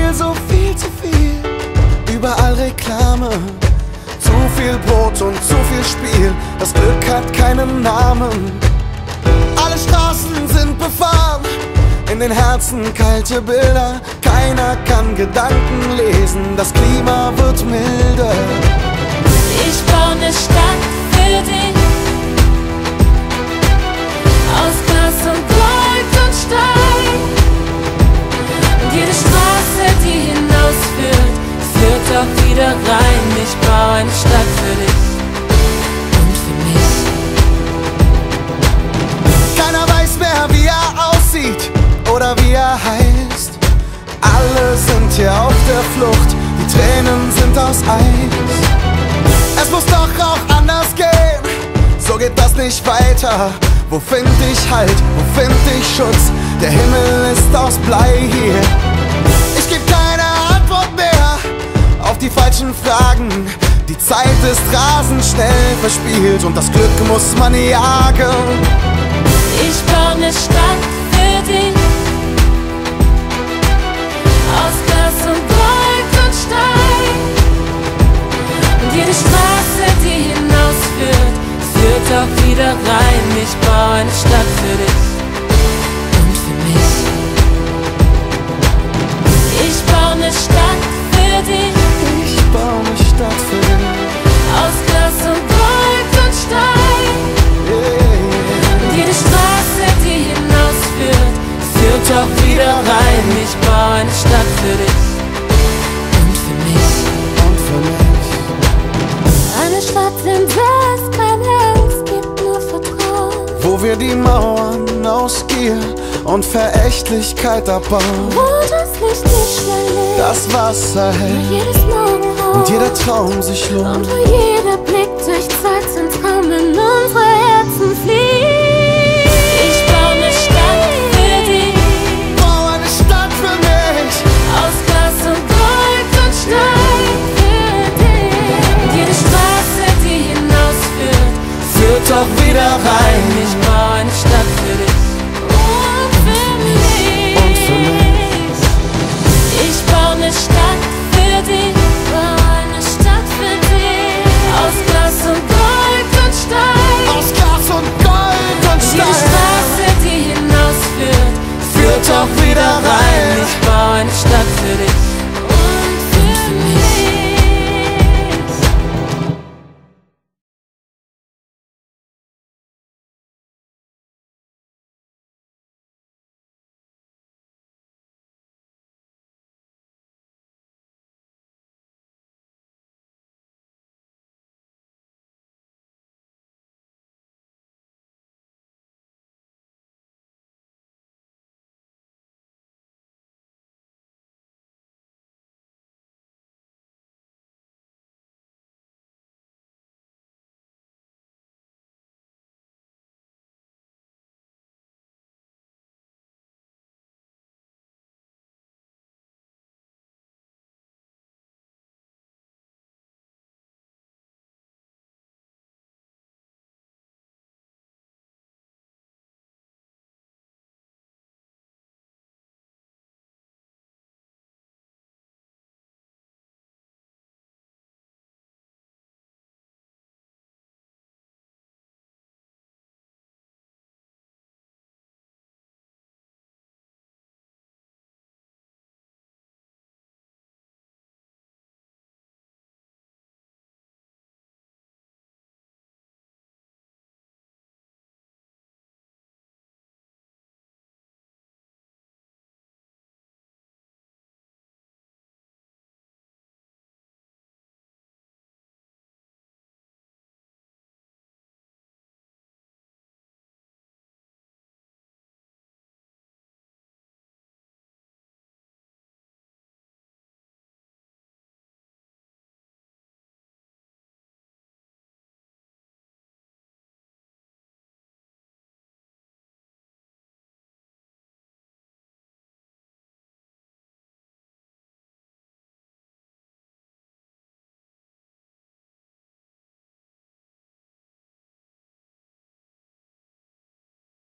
so viel zu viel. Überall Reklame, zu viel Brot und zu viel Spiel. Das Glück hat keinen Namen. Alle Straßen sind befahren, in den Herzen kalte Bilder. Keiner kann Gedanken lesen, das Klima wird milder. Ich baue ne Stadt für dich, aus Glas und Gold und Stein. Und jede Straße, die hinausführt, führt auch wieder rein. Ich baue eine Stadt für dich und für mich. Keiner weiß mehr, wie er aussieht oder wie er heißt. Alle sind hier auf der Flucht, die Tränen sind aus Eis. Es muss doch auch anders gehen, so geht das nicht weiter. Wo find ich Halt, wo find ich Schutz? Der Himmel ist aus Blei hier. Ich geb keine Antwort mehr auf die falschen Fragen. Die Zeit ist rasend schnell verspielt und das Glück muss man jagen. Ich baue ne Stadt für dich, aus Glas und Gold und Stein. Und jede Straße, die hinausführt, führt auch wieder rein. Ich baue eine Stadt für dich und für mich. Ich baue ne Stadt für dich, Ich baue eine Stadt für dich. aus Glas und Gold und Stein. Und jede Straße, die hinausführt, führt auch wieder rein. Ich baue eine Stadt für dich und für mich. Und für mich. Eine Stadt, in der es keine Angst gibt, nur Vertrauen. Wo wir die Mauern aus Gier und Verächtlichkeit abbauen. Wo das Licht nicht schnell lebt, Das Wasser wo hält jedes Morgenrot und jeder Traum sich und lohnt. wo jeder Blick durch Zeit zum Traum in unsere Herzen fliegt. Ich baue ne Stadt für dich, Bau eine Stadt für mich. aus Glas und Gold und Stein. Für dich. Und jede Straße, die hinausführt, Führt auch wieder rein. ich baue eine Stadt für dich und für mich. Und für mich. Ich baue ne Stadt für dich, baue eine Stadt für dich, aus Glas und Gold und Stein. Aus Glas und Gold und Jede Stein. Straße, die hinausführt, Führt auch wieder rein. Ich baue eine Stadt für dich